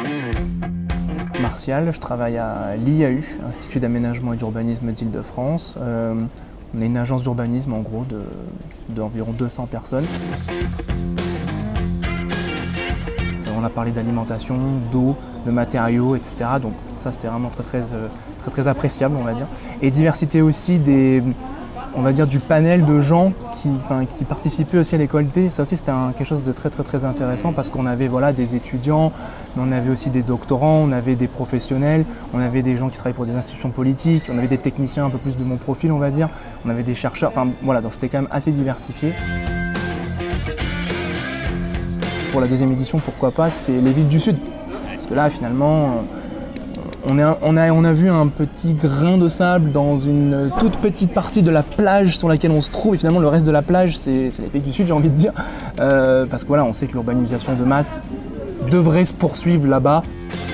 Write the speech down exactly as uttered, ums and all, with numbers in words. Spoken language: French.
Martial, je travaille à l'I A U, Institut d'aménagement et d'urbanisme d'Île-de-France. Euh, on est une agence d'urbanisme en gros d'environ de, deux cents personnes. On a parlé d'alimentation, d'eau, de matériaux, et cetera. Donc ça c'était vraiment très très, très très appréciable, on va dire. Et diversité aussi des, on va dire, du panel de gens qui, enfin, qui participaient aussi à l'école D. Ça aussi c'était quelque chose de très très très intéressant parce qu'on avait voilà, des étudiants, mais on avait aussi des doctorants, on avait des professionnels, on avait des gens qui travaillaient pour des institutions politiques, on avait des techniciens un peu plus de mon profil on va dire, on avait des chercheurs, enfin voilà, donc c'était quand même assez diversifié. Pour la deuxième édition, pourquoi pas, c'est les villes du Sud. Parce que là, finalement, on, est, on, a, on a vu un petit grain de sable dans une toute petite partie de la plage sur laquelle on se trouve. Et finalement, le reste de la plage, c'est les pays du Sud, j'ai envie de dire. Euh, parce que voilà, on sait que l'urbanisation de masse devrait se poursuivre là-bas.